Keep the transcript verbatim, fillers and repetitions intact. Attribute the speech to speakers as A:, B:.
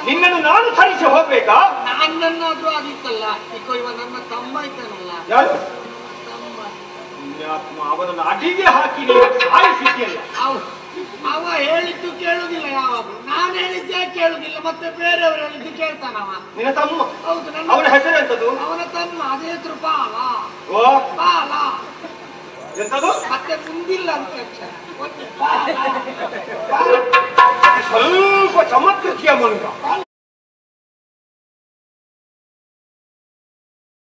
A: ನಿನ್ನನ್ನು ನಾನು ಸರಿಸಿ ಹೋಗ್ಬೇಕಾ?
B: ನನ್ನನ್ನಾದ್ರೂ ಆಗಿತ್ತಲ್ಲ. ಈಗ ಇವ ನನ್ನ ತಮ್ಮ ಇದ್ದಾನಲ್ಲ.
A: ಯಾರು?
B: ತಮ್ಮ.
A: ಅವನನ್ನು ಅಡಿಗೆ ಹಾಕಿ ಸಾಯಿಸಿದ್ಯಲ್ಲ.
B: ಅವ ಹೇಳಿದ್ದು ಕೇಳುದಿಲ್ಲ ಯಾವಾಗ. ನಾನು ಹೇಳಿದ್ದೆ ಕೇಳುದಿಲ್ಲ, ಮತ್ತೆ ಬೇರೆಯವರು ಹೇಳಿದ್ದು ಕೇಳ್ತಾನವ.
A: ನಿನ್ನ ತಮ್ಮ?
B: ಹೌದು.
A: ಅವನ ಹೆಸರು ಎಂತದ್ದು?
B: ಅವನ ತಮ್ಮ. ಅದೇ ಹೆಸರು ಪಾಲ.
A: ಓ
B: ಪಾಲ
A: ಎಂತದು?
B: ಮತ್ತೆ ಮುಂದಿಲ್ಲ ಅಂತ
A: ಸ್ವಲ್ಪ ಚಮತ್ಕೃತಿಯ ಮನುಷ್ಯ.